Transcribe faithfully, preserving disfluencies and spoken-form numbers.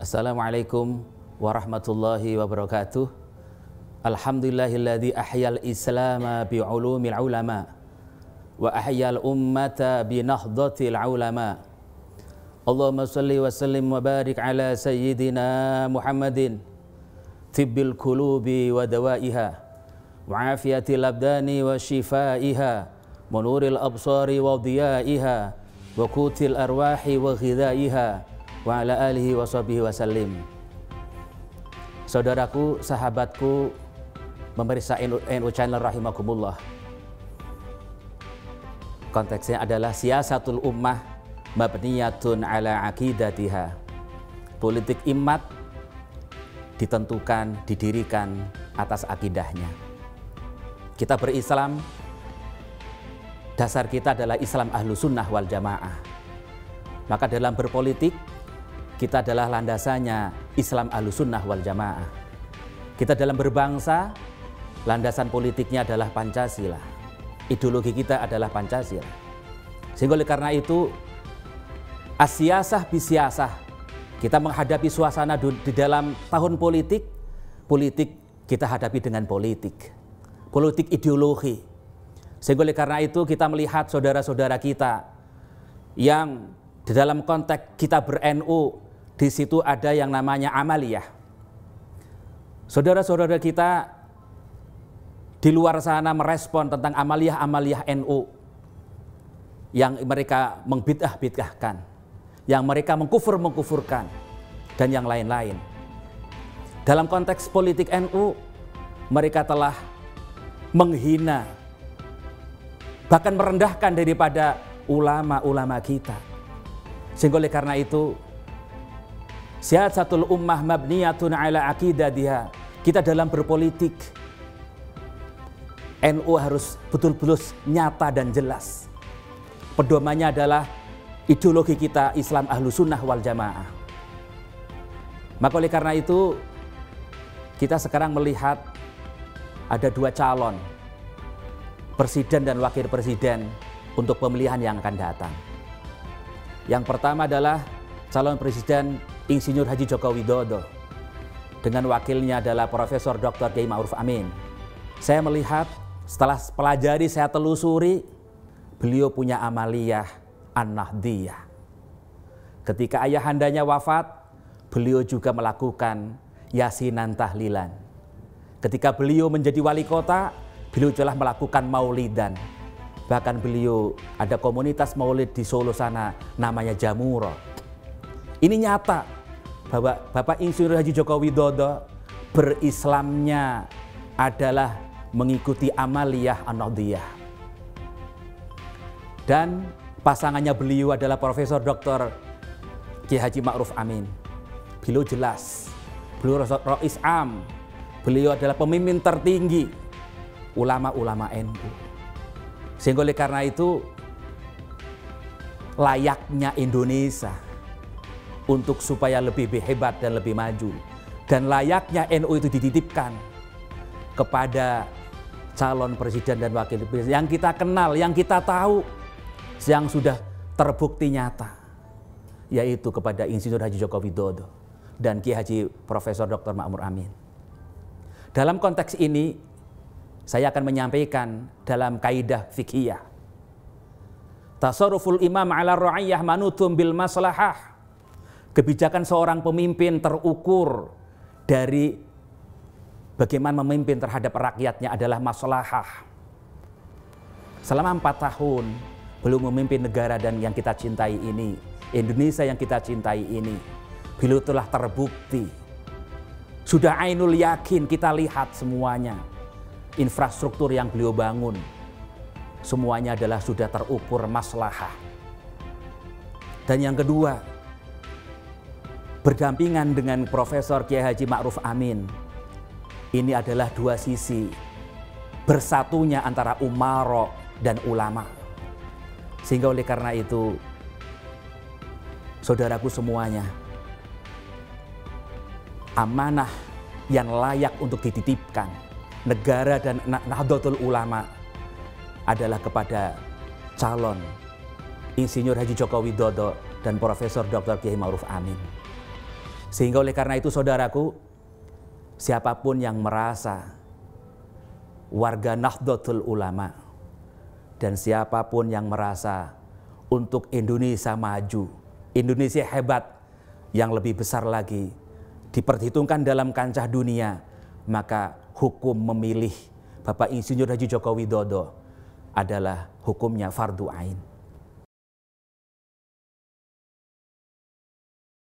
Assalamualaikum warahmatullahi wabarakatuh. Alhamdulillahilladzi ahyal islama bi'ulumil ulama wa ahyal ummata binahdatil ulama. Allahumma salli wa sallim wa barik ala sayyidina Muhammadin tibbil qulubi wa dawaiha wa afiyatil abdani wa shifaiha wa nuril absari wa diyaiha wa qutil arwahi wa ghidaiha wa ala alihi wa sahbihi wa sallim. Saudaraku, sahabatku, pemirsa N U Channel rahimakumullah. Konteksnya adalah siyasatul ummah mabniyatun ala aqidatiha. Politik imat ditentukan, didirikan atas akidahnya. Kita berislam, dasar kita adalah Islam ahlu sunnah wal jamaah. Maka dalam berpolitik, kita adalah landasannya Islam ahlu sunnah wal jamaah. Kita dalam berbangsa, landasan politiknya adalah Pancasila. Ideologi kita adalah Pancasila. Sehingga oleh karena itu, asyasah bisyasah, kita menghadapi suasana di dalam tahun politik, politik kita hadapi dengan politik. Politik ideologi. Sehingga oleh karena itu kita melihat saudara-saudara kita yang di dalam konteks kita ber-N U, di situ ada yang namanya amaliyah. Saudara-saudara kita di luar sana merespon tentang amaliyah-amaliyah N U yang mereka membid'ah-bid'ahkan, yang mereka mengkufur-mengkufurkan, dan yang lain-lain. Dalam konteks politik N U, mereka telah menghina, bahkan merendahkan daripada ulama-ulama kita. Sehingga oleh karena itu, siyasatul ummah mabniyatun ala aqidatiha. Kita dalam berpolitik, N U harus betul-betul nyata dan jelas. Pedomannya adalah ideologi kita Islam ahlu sunnah wal jamaah. Maka oleh karena itu, kita sekarang melihat ada dua calon, presiden dan wakil presiden untuk pemilihan yang akan datang. Yang pertama adalah calon presiden Insinyur Haji Joko Widodo dengan wakilnya adalah Profesor Doktor Kiai Ma'ruf Amin. Saya melihat, setelah pelajari, saya telusuri, beliau punya amaliyah an-nahdiyah. Ketika ayahandanya wafat, beliau juga melakukan yasinan tahlilan. Ketika beliau menjadi wali kota, beliau telah melakukan maulidan. Bahkan beliau ada komunitas maulid di Solo sana, namanya Jamuro. Ini nyata bahwa Bapak Insinyur Haji Joko Widodo berislamnya adalah mengikuti amaliyah an-nahdiyah. Dan pasangannya beliau adalah Profesor Doktor Kiai Haji Ma'ruf Amin. Beliau jelas, beliau Rais Am, beliau adalah pemimpin tertinggi ulama-ulama N U. Sehingga oleh karena itu, layaknya Indonesia untuk supaya lebih hebat dan lebih maju, dan layaknya N U itu dititipkan kepada calon presiden dan wakil presiden yang kita kenal, yang kita tahu, yang sudah terbukti nyata, yaitu kepada Insinyur Haji Joko Widodo dan Kiai Haji Profesor Doktor Ma'ruf Amin. Dalam konteks ini, saya akan menyampaikan dalam kaidah fiqhiyah, tasarruful imam ala ra'iyah manutum bil maslahah. Kebijakan seorang pemimpin terukur dari bagaimana memimpin terhadap rakyatnya adalah maslahah. Selama empat tahun belum memimpin negara dan yang kita cintai ini, Indonesia yang kita cintai ini, beliau telah terbukti. Sudah ainul yakin, kita lihat semuanya. Infrastruktur yang beliau bangun, semuanya adalah sudah terukur maslahah. Dan yang kedua, berdampingan dengan Profesor Kiai Haji Ma'ruf Amin, ini adalah dua sisi bersatunya antara umaro dan ulama. Sehingga oleh karena itu, saudaraku semuanya, amanah yang layak untuk dititipkan negara dan Nahdlatul Ulama adalah kepada calon Insinyur Haji Joko Widodo dan Profesor Doktor Kiai Ma'ruf Amin. Sehingga oleh karena itu saudaraku, siapapun yang merasa warga Nahdlatul Ulama dan siapapun yang merasa untuk Indonesia maju, Indonesia hebat, yang lebih besar lagi diperhitungkan dalam kancah dunia, maka hukum memilih Bapak Insinyur Haji Joko Widodo adalah hukumnya fardu ain.